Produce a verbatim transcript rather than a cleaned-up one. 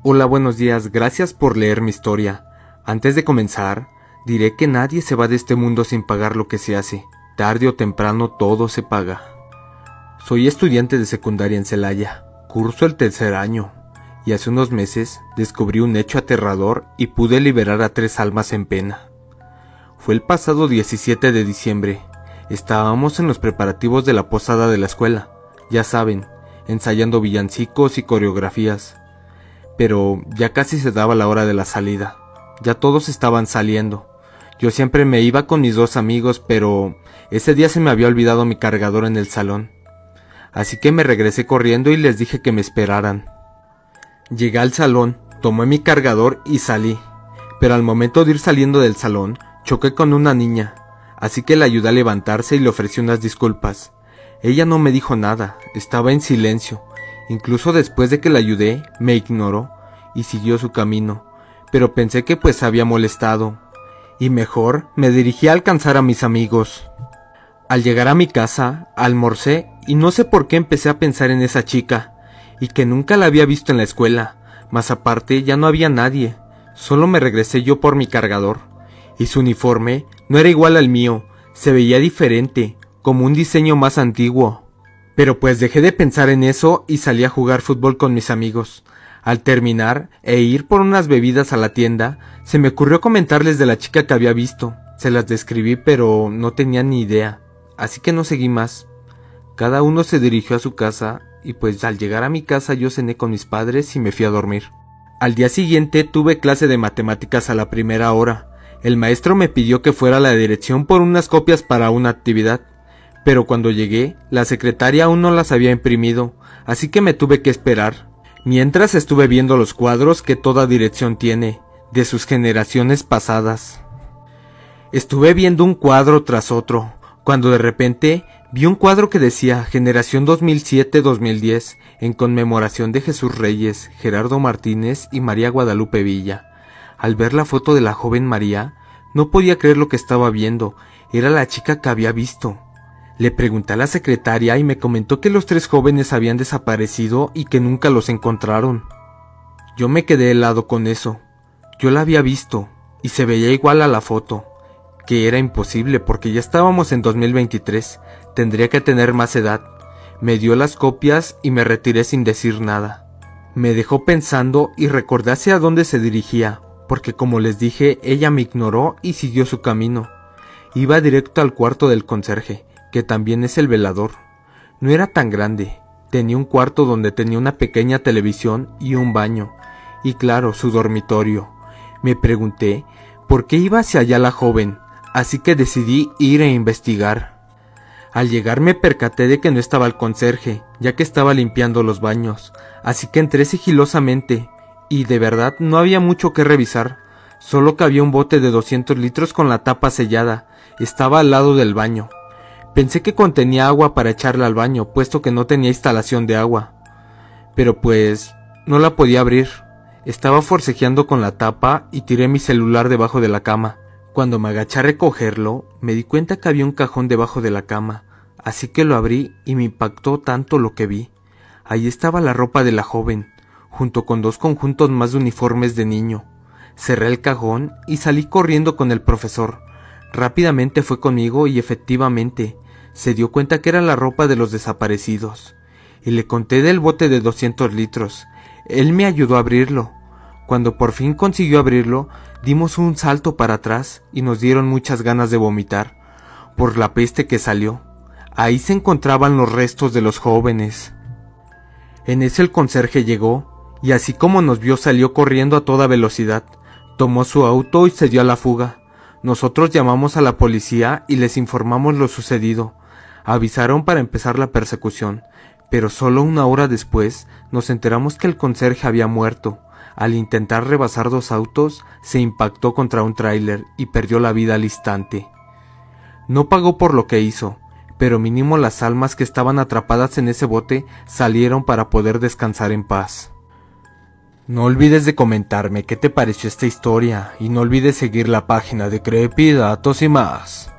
Hola, buenos días, gracias por leer mi historia. Antes de comenzar, diré que nadie se va de este mundo sin pagar lo que se hace. Tarde o temprano todo se paga. Soy estudiante de secundaria en Celaya, curso el tercer año, y hace unos meses descubrí un hecho aterrador y pude liberar a tres almas en pena. Fue el pasado diecisiete de diciembre, estábamos en los preparativos de la posada de la escuela, ya saben, ensayando villancicos y coreografías. Pero ya casi se daba la hora de la salida, ya todos estaban saliendo. Yo siempre me iba con mis dos amigos, pero ese día se me había olvidado mi cargador en el salón. Así que me regresé corriendo y les dije que me esperaran. Llegué al salón, tomé mi cargador y salí, pero al momento de ir saliendo del salón, choqué con una niña, así que la ayudé a levantarse y le ofrecí unas disculpas. Ella no me dijo nada, estaba en silencio. Incluso después de que la ayudé, me ignoró y siguió su camino, pero pensé que pues había molestado, y mejor me dirigí a alcanzar a mis amigos. Al llegar a mi casa, almorcé y no sé por qué empecé a pensar en esa chica, y que nunca la había visto en la escuela, más aparte ya no había nadie, solo me regresé yo por mi cargador, y su uniforme no era igual al mío, se veía diferente, como un diseño más antiguo. Pero pues dejé de pensar en eso y salí a jugar fútbol con mis amigos. Al terminar e ir por unas bebidas a la tienda, se me ocurrió comentarles de la chica que había visto. Se las describí pero no tenía ni idea, así que no seguí más. Cada uno se dirigió a su casa y pues al llegar a mi casa yo cené con mis padres y me fui a dormir. Al día siguiente tuve clase de matemáticas a la primera hora. El maestro me pidió que fuera a la dirección por unas copias para una actividad. Pero cuando llegué, la secretaria aún no las había imprimido, así que me tuve que esperar. Mientras estuve viendo los cuadros que toda dirección tiene, de sus generaciones pasadas. Estuve viendo un cuadro tras otro, cuando de repente vi un cuadro que decía Generación dos mil siete dos mil diez, en conmemoración de Jesús Reyes, Gerardo Martínez y María Guadalupe Villa. Al ver la foto de la joven María, no podía creer lo que estaba viendo, era la chica que había visto. Le pregunté a la secretaria y me comentó que los tres jóvenes habían desaparecido y que nunca los encontraron. Yo me quedé helado con eso. Yo la había visto y se veía igual a la foto, que era imposible porque ya estábamos en dos mil veintitrés, tendría que tener más edad. Me dio las copias y me retiré sin decir nada. Me dejó pensando y recordé hacia dónde se dirigía, porque como les dije, ella me ignoró y siguió su camino. Iba directo al cuarto del conserje, que también es el velador. No era tan grande, tenía un cuarto donde tenía una pequeña televisión y un baño, y claro, su dormitorio. Me pregunté por qué iba hacia allá la joven, así que decidí ir a investigar. Al llegar me percaté de que no estaba el conserje, ya que estaba limpiando los baños, así que entré sigilosamente, y de verdad no había mucho que revisar, solo que había un bote de doscientos litros con la tapa sellada, estaba al lado del baño. Pensé que contenía agua para echarla al baño, puesto que no tenía instalación de agua. Pero pues, no la podía abrir. Estaba forcejeando con la tapa y tiré mi celular debajo de la cama. Cuando me agaché a recogerlo, me di cuenta que había un cajón debajo de la cama, así que lo abrí y me impactó tanto lo que vi. Ahí estaba la ropa de la joven, junto con dos conjuntos más de uniformes de niño. Cerré el cajón y salí corriendo con el profesor. Rápidamente fue conmigo y efectivamente se dio cuenta que era la ropa de los desaparecidos. Y le conté del bote de doscientos litros. Él me ayudó a abrirlo. Cuando por fin consiguió abrirlo, dimos un salto para atrás y nos dieron muchas ganas de vomitar, por la peste que salió. Ahí se encontraban los restos de los jóvenes. En eso el conserje llegó, y así como nos vio salió corriendo a toda velocidad. Tomó su auto y se dio a la fuga. Nosotros llamamos a la policía y les informamos lo sucedido. Avisaron para empezar la persecución, pero solo una hora después nos enteramos que el conserje había muerto. Al intentar rebasar dos autos, se impactó contra un tráiler y perdió la vida al instante. No pagó por lo que hizo, pero mínimo las almas que estaban atrapadas en ese bote salieron para poder descansar en paz. No olvides de comentarme qué te pareció esta historia y no olvides seguir la página de Creepy Datos y más.